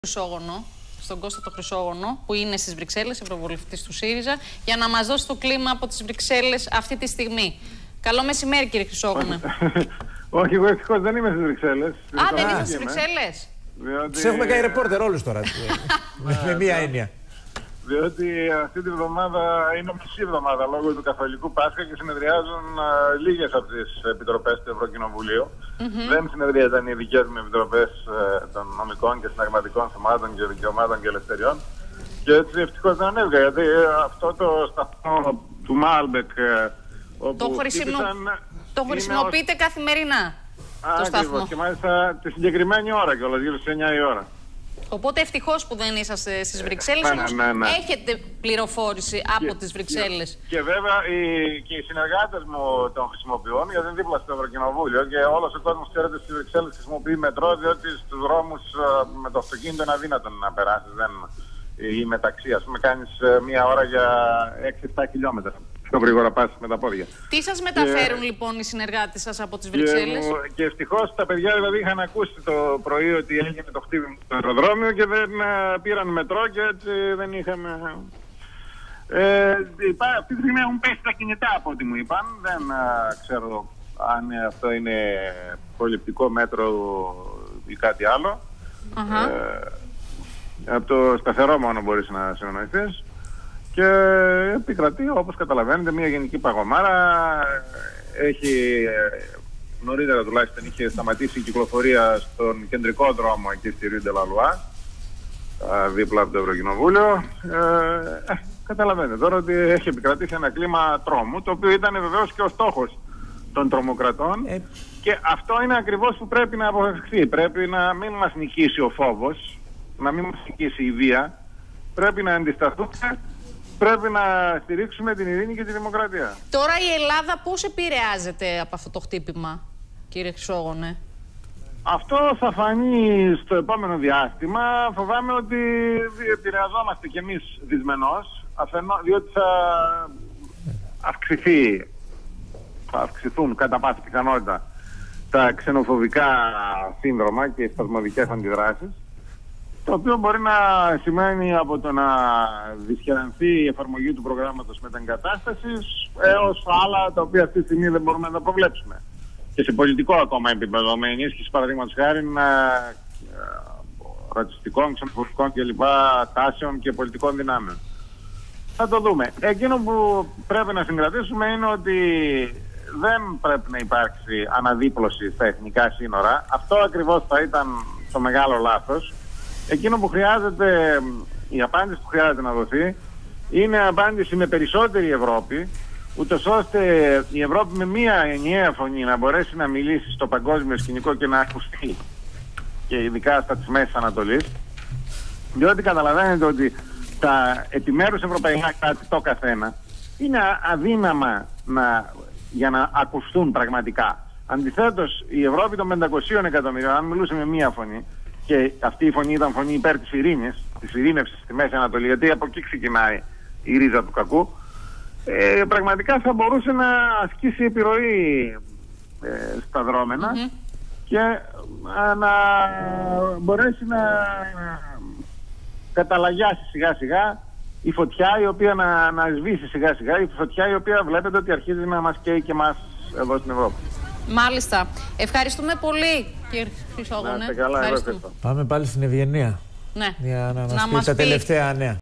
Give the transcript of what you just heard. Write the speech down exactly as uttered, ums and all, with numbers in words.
Χρυσόγονο, στον Κώστα το Χρυσόγονο, που είναι στις Βρυξέλλες, ευρωβουλευτής του ΣΥΡΙΖΑ, για να μας δώσει το κλίμα από τις Βρυξέλλες αυτή τη στιγμή. Καλό μεσημέρι, κύριε Χρυσόγονο. Όχι, εγώ ευτυχώς δεν είμαι στις Βρυξέλλες. Α, δεν είστε στις Βρυξέλλες. Διότι... Τους έχουμε κάνει ρεπόρτερ όλους τώρα. Με μία έννοια. Διότι αυτή τη βδομάδα είναι μισή εβδομάδα λόγω του Καθολικού Πάσχα και συνεδριάζουν uh, λίγες από τις επιτροπές του Ευρωκοινοβουλίου. Mm-hmm. Δεν συνεδριάζαν οι δικές μου επιτροπές uh, των νομικών και συνταγματικών θεμάτων και δικαιωμάτων και ελευθεριών. Και έτσι ευτυχώς δεν ανέβηκα, γιατί uh, αυτό το σταθμό του Μάλμπεκ uh, όπου το, χρησιμο... χτύπησαν, το χρησιμοποιείτε ως... καθημερινά. Α, το σταθμό. Και μάλιστα τη συγκεκριμένη ώρα κιόλας, γύρω στις εννιά η ώρα. Οπότε ευτυχώς που δεν είσαστε στις Βρυξέλλες, ναι, όμως ναι, ναι. έχετε πληροφόρηση από και, τις Βρυξέλλες. Και, και βέβαια οι, και οι συνεργάτες μου τον χρησιμοποιούν, γιατί είναι δίπλα στο Ευρωκοινοβούλιο και όλος ο κόσμος ξέρετε στις Βρυξέλλες χρησιμοποιεί μετρό, διότι στους δρόμους με το αυτοκίνητο είναι αδύνατο να περάσεις. Δεν, ή μεταξύ, ας πούμε, κάνεις μία ώρα για έξι επτά χιλιόμετρα. Πιο γρήγορα πας με τα πόδια. Τι σας μεταφέρουν και... λοιπόν οι συνεργάτες σας από τις Βρυξέλλες? Και, και ευτυχώς τα παιδιά δηλαδή είχαν ακούσει το πρωί ότι έγινε το χτύπημα στο αεροδρόμιο και δεν uh, πήραν μετρό και έτσι δεν είχαμε... Ε, υπά, αυτή τη στιγμή έχουν πέσει τα κινητά από ό,τι μου είπαν. Δεν uh, ξέρω αν αυτό είναι προληπτικό μέτρο ή κάτι άλλο. Uh-huh. Ε, από το σταθερό μόνο μπορείς να συνεννοηθείς. Και επικρατεί, όπως καταλαβαίνετε, μια γενική παγωμάρα. Έχει, νωρίτερα τουλάχιστον, είχε σταματήσει η κυκλοφορία στον κεντρικό δρόμο εκεί στη Rue de la Loi, δίπλα από το Ευρωκοινοβούλιο. Ε, καταλαβαίνετε τώρα ότι έχει επικρατήσει ένα κλίμα τρόμου, το οποίο ήταν βεβαίως και ο στόχος των τρομοκρατών. Ε... Και αυτό είναι ακριβώς που πρέπει να αποφευχθεί. Πρέπει να μην μας νικήσει ο φόβος, να μην μας νικήσει η βία. Πρέπει να αντισταθούμε. Πρέπει να στηρίξουμε την ειρήνη και τη δημοκρατία. Τώρα η Ελλάδα πώς επηρεάζεται από αυτό το χτύπημα, κύριε Χρυσόγονε? Αυτό θα φανεί στο επόμενο διάστημα. Φοβάμαι ότι επηρεαζόμαστε κι εμείς δυσμενώς, διότι θα αυξηθεί, θα αυξηθούν κατά πάσα πιθανότητα τα ξενοφοβικά σύνδρομα και οι σπασμωδικές αντιδράσεις. Το οποίο μπορεί να σημαίνει από το να δυσχερανθεί η εφαρμογή του προγράμματος μετεγκατάστασης έως άλλα τα οποία αυτή τη στιγμή δεν μπορούμε να τα προβλέψουμε. Και σε πολιτικό ακόμα επίπεδο, με ενίσχυση παραδείγματος χάρη ρατσιστικών, ξενοφοβικών κλπ. Τάσεων και πολιτικών δυνάμεων. Θα το δούμε. Εκείνο που πρέπει να συγκρατήσουμε είναι ότι δεν πρέπει να υπάρξει αναδίπλωση στα εθνικά σύνορα. Αυτό ακριβώς θα ήταν το μεγάλο λάθος. Εκείνο που χρειάζεται, η απάντηση που χρειάζεται να δοθεί είναι απάντηση με περισσότερη Ευρώπη, ούτως ώστε η Ευρώπη με μία ενιαία φωνή να μπορέσει να μιλήσει στο παγκόσμιο σκηνικό και να ακουστεί, και ειδικά στα της Μέσης Ανατολής, διότι καταλαβαίνετε ότι τα επιμέρους ευρωπαϊκά κράτη το καθένα είναι αδύναμα να, για να ακουστούν πραγματικά. Αντιθέτως, η Ευρώπη των πεντακοσίων εκατομμυρίων, αν μιλούσε με μία φωνή, και αυτή η φωνή ήταν φωνή υπέρ της ειρήνης, της ειρήνευσης στη Μέση Ανατολή, γιατί από εκεί ξεκινάει η ρίζα του κακού, ε, πραγματικά θα μπορούσε να ασκήσει επιρροή ε, στα δρόμενα mm-hmm. και α, να μπορέσει να καταλαγιάσει σιγά σιγά η φωτιά η οποία να, να σβήσει σιγά σιγά, η φωτιά η οποία βλέπετε ότι αρχίζει να μας καίει και εμάς εδώ στην Ευρώπη. Μάλιστα. Ευχαριστούμε πολύ, κύριε Χρυσόγονε. Καλά, πάμε πάλι στην Ευγενία. Ναι. Για να μας να πει μας τα πει... τελευταία νέα.